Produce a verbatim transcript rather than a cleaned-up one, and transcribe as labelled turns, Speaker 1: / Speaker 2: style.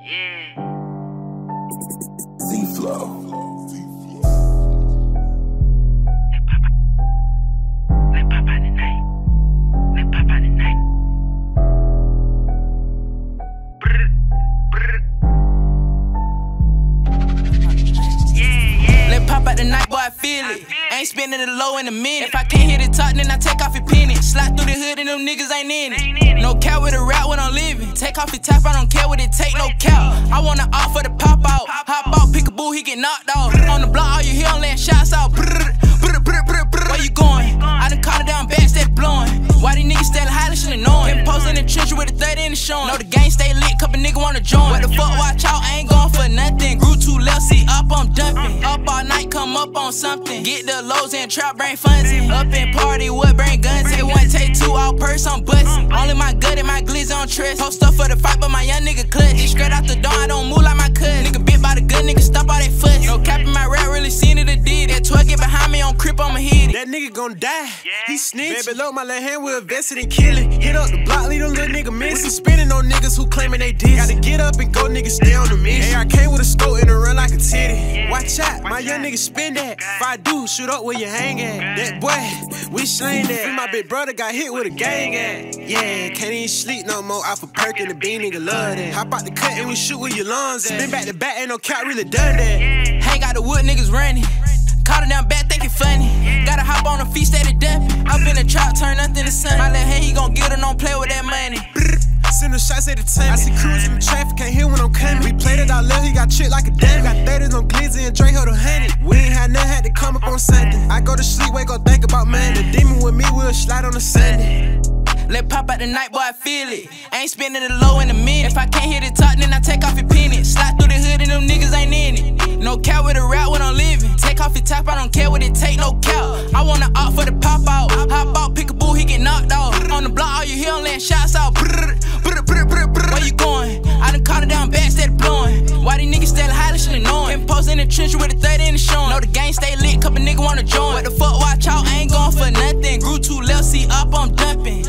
Speaker 1: Yeah.
Speaker 2: Z-Flow.
Speaker 1: Let pop out the night. Let pop out the night. Brr, brr. Yeah, yeah.
Speaker 3: Let pop out the night, boy, I feel it. Ain't spending the low in a minute. If I can't hit the top, then I take off your penny. Slide through the hood and them niggas ain't in it. No cap with a rap when I'm living. Take off your top, I don't care what it take, no cap. I wanna offer the pop out. Hop out, pick a boo, he get knocked off. On the block, all you hear, I'm letting shots out. Brr, brr, brr, brr, brr. Where you going? I done caught it down bad, steady blowing. Why these niggas steady hiding, shit annoying? Been posting in the trench with a thirty in the showing. Know the gang stay lit, couple niggas wanna join. What the fuck, watch out, I ain't going for nothing. Grew too left, see up, I'm dumping. Up all night, come up on something. Get the lows and trap, brain funzy. Up and party, what bring guns? Take one, take two, all purse, I'm bustin'. Only my gut and my glizz on trust. Post up for the fight, but my young nigga clutch. Straight out the door, I don't move like my cousin. Nigga bit by the good, nigga stop all that fuss. No cap in my rap, really seen it or did. That twelve get behind me on crip, I'ma hit it.
Speaker 4: That nigga gon' die, he snitch. Baby, load my left hand, we'll invest it and kill it. Hit up the block, leave them little nigga miss. We spinning on niggas who claiming they did. Gotta get up and go, niggas stay on the mission. Hey, I came with a scope and a run like a titty. Watch out, my young nigga spin that. If I do, shoot up where you hang at. That boy, we slang that. My big brother got hit with a gang at. Yeah, can't even sleep no more. Off a perk and the bean, nigga love that. Hop out the cut and we shoot where your lungs at. Spin back to back, ain't no cat really done that.
Speaker 3: Hang got the wood, niggas running. Caught it down bad, think it funny. Gotta hop on the feet, steady dumping. Up in the trap, turn nothing to sun. My left hand, he gon' get it, don't play with that money.
Speaker 4: Send them shots at the time. I see crews in the traffic, can't hear when I'm coming. We played it out left, he got tricked like a damn. Got thirties on glizzy and Dre held a hundred. We ain't had nothing, had to come up on Sunday. I go to sleep, wake up, think about money. The demon with me, we'll slide on a Sunday.
Speaker 3: Let pop out the night, boy, I feel it. Ain't spending the low in a minute. If I can't hit the top, then I take off your penny. Slide through the hood and them niggas ain't in it. No cap with a rap when I'm living. Take off your top, I don't care what it take, no cap. I wanna opt for the pop out. Hop out, pick a boo, he get knocked off. On the block, all you hear, I'm letting shots out. Brr, brr, brr, brr, brr. Where you going? I done caught it down bad, steady blowing. Why these niggas steady hiding, shit annoying? Been posting in the trench with a thirty in the showing. Know the gang stay lit, couple niggas wanna join. What the fuck, watch out, I ain't going for nothing. Grew too left, see up, I'm dumping.